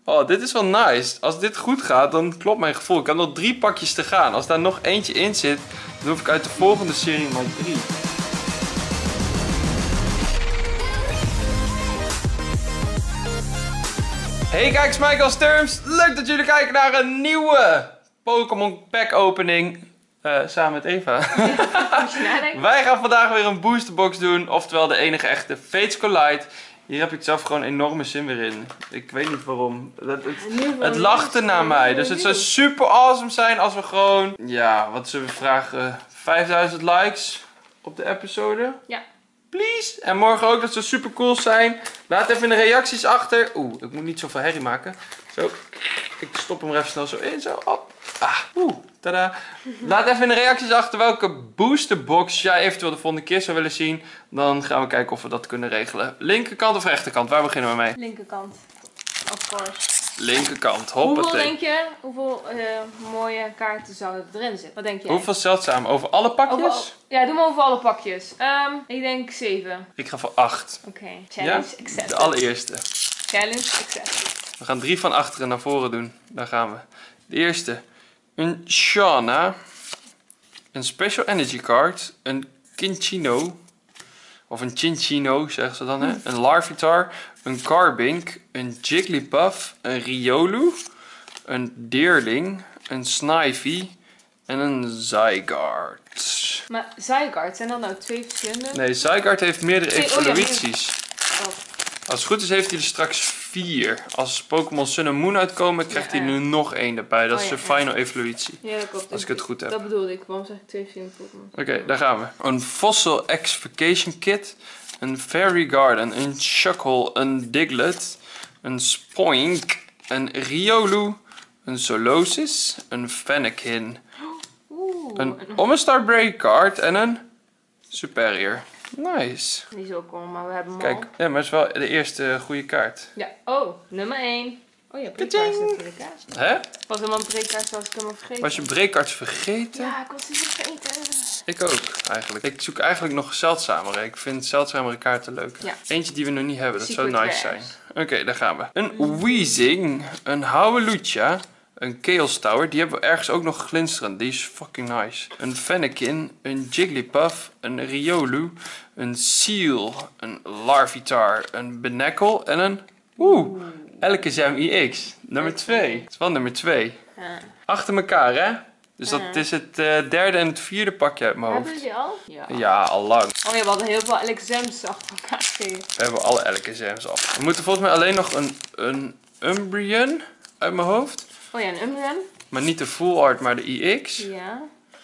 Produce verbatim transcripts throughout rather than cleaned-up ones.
Oh, dit is wel nice. Als dit goed gaat, dan klopt mijn gevoel. Ik heb nog drie pakjes te gaan. Als daar nog eentje in zit, dan hoef ik uit de volgende serie maar drie. Hey kijkers, Michael Sturms. Leuk dat jullie kijken naar een nieuwe Pokémon pack opening. Uh, samen met Eva. Ja, wij gaan vandaag weer een boosterbox doen. Oftewel de enige echte Fates Collide. Hier heb ik zelf gewoon enorme zin weer in. Ik weet niet waarom. Het, het, het lachte naar mij. Dus het zou super awesome zijn als we gewoon... Ja, wat zullen we vragen? vijfduizend likes op de episode? Ja. Please. En morgen ook, dat zou super cool zijn. Laat even in de reacties achter. Oeh, ik moet niet zoveel herrie maken. Zo. Ik stop hem er even snel zo in. Zo. Op. Ah, oeh. Tada. Laat even in de reacties achter welke boosterbox jij eventueel de volgende keer zou willen zien. Dan gaan we kijken of we dat kunnen regelen. Linkerkant of rechterkant? Waar beginnen we mee? Linkerkant. Of course. Linkerkant. Hoppatee. Hoeveel denk je, hoeveel uh, mooie kaarten zouden erin zitten? Wat denk jij? Hoeveel zeldzaam? Over alle pakjes? Over, ja, doe maar over alle pakjes. Um, ik denk zeven. Ik ga voor acht. Oké. Okay. Challenge ja? accepted. De allereerste. Challenge accepted. We gaan drie van achteren naar voren doen. Daar gaan we. De eerste. Een Shauna. Een Special Energy Card. Een Kinchino. Of een Chinchino, zeggen ze dan, hè? Een Larvitar. Een Carbink. Een Jigglypuff. Een Riolu. Een Deerling. Een Snivy. En een Zygarde. Maar Zygarde, zijn dat nou twee verschillende? Nee, Zygarde heeft meerdere twee, evoluties. Oh, ja, oh. Als het goed is heeft hij er straks vier. Als Pokémon Sun en Moon uitkomen, krijgt ja, hij nu uh. nog één erbij. Dat oh, is ja, de final ja. evolutie. Ja, dat klopt. Als ik het goed heb. Dat bedoelde ik. Waarom zeg ik twee verschillende Pokémon? Oké, okay, daar gaan we. Een Fossil Extrication Kit. Een Fairy Garden. Een Shuckle. Een Diglett. Een Spoink. Een Riolu. Een Solosis. Een Fennekin. Oeh, een Omastar Break Card. En een Superior. Nice. Die is ook cool, maar we hebben hem Kijk, al. ja, maar het is wel de eerste goede kaart. Ja, oh, nummer één. Oh ja, breekkaart is natuurlijk. Hè? Was helemaal een breekkaart zoals ik hem al vergeten. Was je breekkaarts vergeten? Ja, ik was die vergeten. Ik ook, eigenlijk. Ik zoek eigenlijk nog zeldzamere. Ik vind zeldzamere kaarten leuk. Ja. Eentje die we nog niet hebben, dat Secret zou nice rares. zijn. Oké, okay, daar gaan we. Een Weezing, een Howlucha, een Chaos Tower. Die hebben we ergens ook nog glinsterend. Die is fucking nice. Een Fennekin, een Jigglypuff, een Riolu, een Seal, een Larvitar, een Beneckle en een... Oeh, Alakazam I X. Nummer twee. Het is wel nummer twee. Ja. Achter elkaar, hè? Dus Ja. dat is het uh, derde en het vierde pakje uit mijn hoofd. Hebben jullie al? Ja. Ja, al lang. Oh ja, we hadden heel veel Alakazams achter elkaar gekregen. We hebben alle Alakazams af. We moeten volgens mij alleen nog een, een Umbreon uit mijn hoofd. Oh ja, een Umbreon. Maar niet de full art, maar de I X. Ja.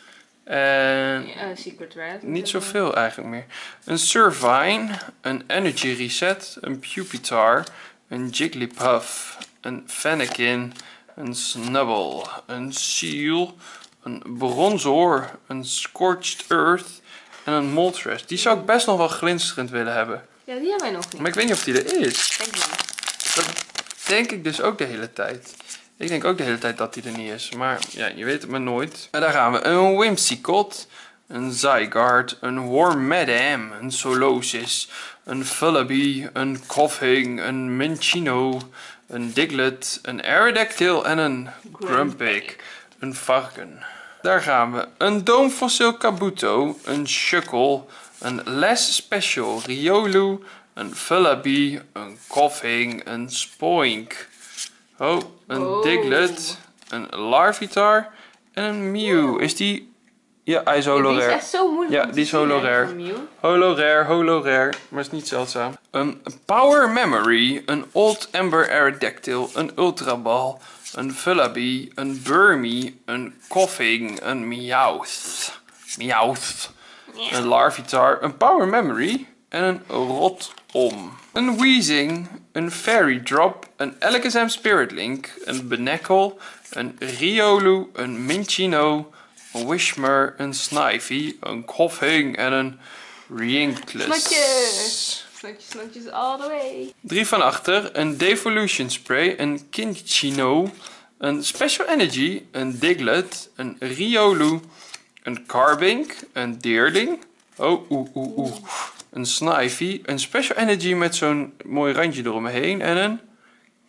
En ja, uh, Secret Rare. niet zoveel eigenlijk meer. Een Servine, een Energy Reset, een Pupitar, een Jigglypuff, een Fennekin, een Snubble, een Seal, een Bronzor, een Scorched Earth en een Moltres. Die zou ik best nog wel glinsterend willen hebben. Ja, die hebben wij nog niet. Maar ik weet niet of die er is. Denk niet. Dat denk ik dus ook de hele tijd. Ik denk ook de hele tijd dat die er niet is. Maar ja, je weet het maar nooit. En daar gaan we. Een Whimsicott. Een Zygarde. Een Wormadam. Een Solosis. Een Vullaby. Een Koffing. Een Minccino. Een Diglett. Een Aerodactyl. En een Grumpig. Een varken. Daar gaan we. Een Doomfossil Kabuto. Een Shuckle. Een Les Special Riolu. Een Vullaby. Een Koffing. Een Spoink. Oh, een oh. Diglett, een Larvitar en een Mew. Wow. Is die... Ja, hij is holo rare. Ja, die is echt zo moeilijk. Ja, die is holo rare. Holo rare, holo rare, maar is niet zeldzaam. Een Power Memory, een Old Ember Aerodactyl, een Ultra Ball, een Vullaby, een Burmy, een Koffing, een Meowth. Meowth. Yeah. Een Larvitar, een Power Memory en een Rotom. Een Weezing, een Fairy Drop, een Alakazam Spirit Link, een Beneckle, een Riolu, een Minccino, een Wishmer, een Snivy, een Koffing en een Ridiculous. Snotjes! Snotjes, snotjes all the way. Drie van achter, een Devolution Spray, een Kinchino, een Special Energy, een Diglett, een Riolu, een Carbink, een Deerling. Oh, oeh, oeh, oeh. Een Snivy, een Special Energy met zo'n mooi randje eromheen en een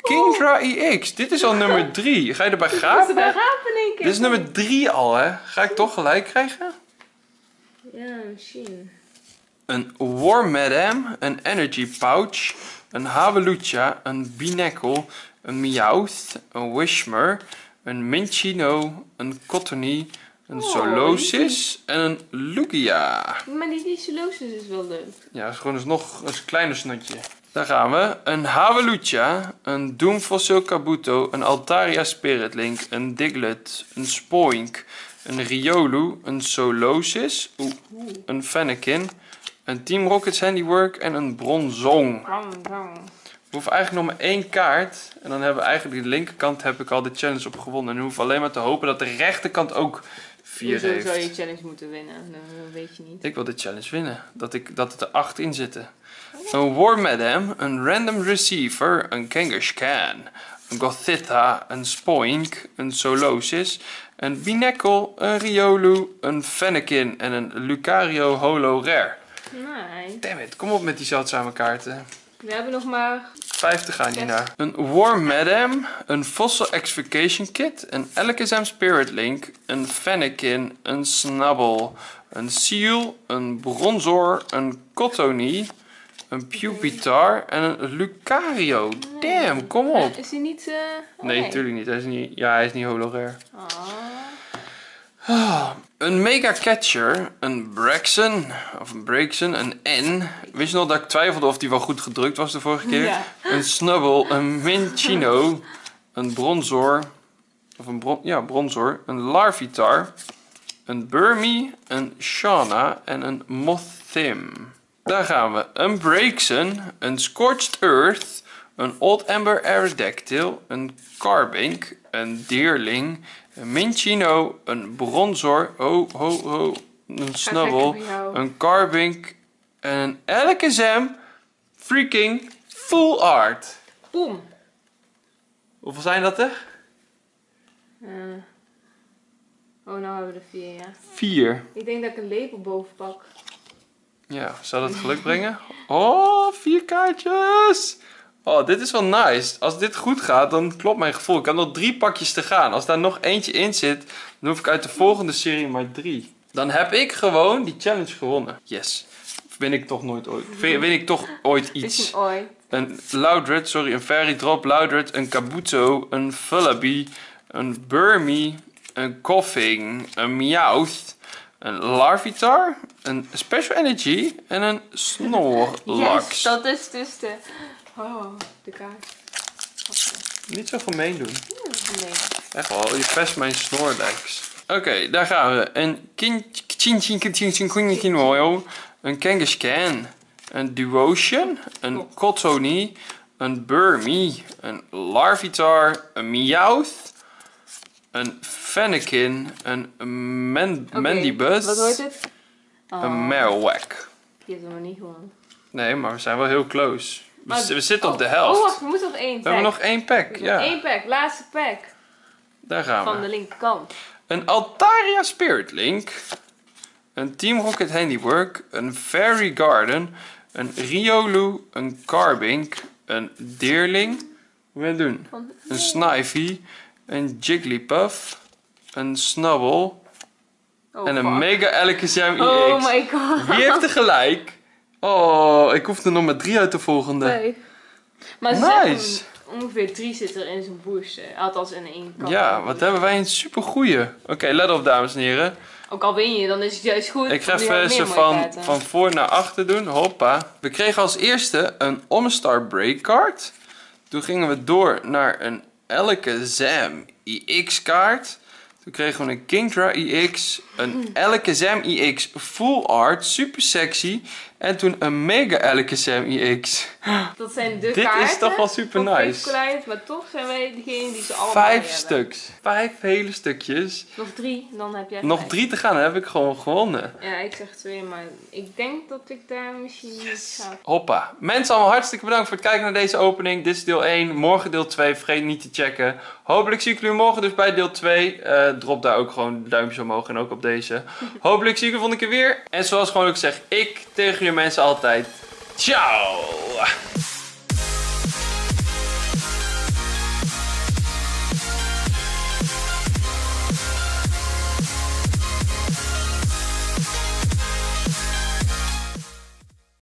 Kingdra I X. Dit is al nummer drie. Ga je erbij Ik moest gapen? erbij gapen in één keer. Dit is nummer drie al, hè? Ga ik toch gelijk krijgen? Ja, misschien. Een War Madam, een Energy Pouch, een Hawlucha, een Binacle, een Meowth, een Wishmer, een Minccino, een Cottony, een Oh, Solosis en een Lugia. Maar die Dissolosis is wel leuk. Ja, dat is gewoon dus nog een kleiner snotje. Daar gaan we. Een Hawlucha, een Doomfossil Kabuto, een Altaria Spirit Link, een Diglett, een Spoink, een Riolu, een Solosis, oeh, een Fennekin, een Team Rocket's Handiwork en een Bronzong. Bang, bang. We hoeven eigenlijk nog maar één kaart. En dan hebben we eigenlijk de linkerkant heb ik al de challenge op gewonnen. En we hoeven alleen maar te hopen dat de rechterkant ook vier Hoezo heeft. zou je challenge moeten winnen? Dat weet je niet. Ik wil de challenge winnen. Dat, ik, dat het er acht in zitten. Een War Madam, een Random Receiver, een Kangaskhan, een Gothita, een Spoink, een Solosis, een Binacle, een Riolu, een Fennekin en een Lucario Holo Rare. Nee. Damn it, kom op met die zeldzame kaarten. We hebben nog maar... vijftig gaan hierna. Een War Madam, een Fossil Extrication Kit, een Alakazam Spirit Link, een Fennekin, een Snubble, een Seal, een Bronzor, een Cottony, een Pupitar en een Lucario. Damn, kom op. Is hij niet... Uh... Oh, Nee, natuurlijk niet. Hij is niet. Ja, hij is niet holo rare. Oh. Ah, een Mega Catcher, een Braixen, of een Braixen, een N. Wist je nog dat ik twijfelde of die wel goed gedrukt was de vorige keer? Ja. Een Snubble, een Minccino, een Bronzor, of een bron, ja, Bronzor, een Larvitar, een Burmy, een Shauna en een Mothim. Daar gaan we. Een Braixen, een Scorched Earth, een Old Amber Aerodactyl, een Carbink, een Deerling, een Minccino, een Bronzor, ho ho ho, een Snubble, een Carbink en een Alakazam freaking full art. Boom. Hoeveel zijn dat er? Uh. Oh, nou hebben we er vier, ja. Vier. Ik denk dat ik een lepel boven pak. Ja, zou dat geluk brengen? Oh, vier kaartjes! Oh, dit is wel nice. Als dit goed gaat, dan klopt mijn gevoel. Ik heb nog drie pakjes te gaan. Als daar nog eentje in zit, dan hoef ik uit de volgende serie maar drie. Dan heb ik gewoon die challenge gewonnen. Yes. Win ik toch nooit ooit. Win ik toch ooit iets. Is een ooit. Een Loudred, sorry, een Fairy Drop Loudred, een Kabuto, een Vullaby, een Burmy, een Koffing, een Meowth, een Larvitar, een Special Energy en een Snorlax. Yes, dat is dus de... Oh, de kaart. Niet zo gemeen doen. Ja, nee. Echt wel, je pest mijn Snorlax. Oké, okay, daar gaan we. Een Kinchinkinoil, een Kangaskhan, een Duotion, een Cottony, een Burmy, een Larvitar, een Meowth, een Fennekin, een Man Okay, Mandibuzz, wat wordt het? Oh, een Marowak. die heeft hem nog niet gewonnen. Nee, maar we zijn wel heel close. We, Maar, we zitten oh, op de helft. Oh, wacht, we moeten nog één pack. We hebben nog één pack, ja. Eén pack, laatste pack. Daar gaan Van we. de linkerkant. Een Altaria Spirit Link, een Team Rocket Handiwork, een Fairy Garden, een Riolu, een Carbink, een Deerling, wat wil je doen? Van... Een Snivy, een Jigglypuff, een Snubble Oh, en een fuck. Mega Alakazam I X. Oh my god. Wie heeft er gelijk? Oh, ik hoef er nog maar drie uit de volgende. Nee. Maar ze Nice. zeggen, ongeveer drie zit er in zo'n booster. Althans in één kant. Ja, wat hebben wij een super goeie. Oké, okay, let op dames en heren. Ook al win je, dan is het juist goed. Ik ga want nu heb even je ze meer mooie van, kaarten. van voor naar achter doen. Hoppa. We kregen als eerste een Omstar Break card. Toen gingen we door naar een Alakazam I X kaart. Toen kregen we een Kingdra I X, een Alakazam I X Full Art, super sexy. En toen een Mega Alakazam I X. Dat zijn de Dit kaarten. is toch wel super van nice. Paperclient, maar toch zijn wij degene die ze allemaal Vijf hebben. stuks. Vijf hele stukjes. Nog drie, dan heb jij Nog gelijk. drie te gaan, dan heb ik gewoon gewonnen. Ja, ik zeg twee, maar ik denk dat ik daar misschien niet ga. Hoppa. Mensen, allemaal hartstikke bedankt voor het kijken naar deze opening. Dit is deel één. Morgen deel twee. Vergeet niet te checken. Hopelijk zie ik jullie morgen dus bij deel twee. Uh, drop daar ook gewoon duimpjes omhoog en ook op deze. Hopelijk zie ik jullie volgende keer weer. En zoals gewoon ik zeg, ik tegen jullie mensen altijd. Ciao!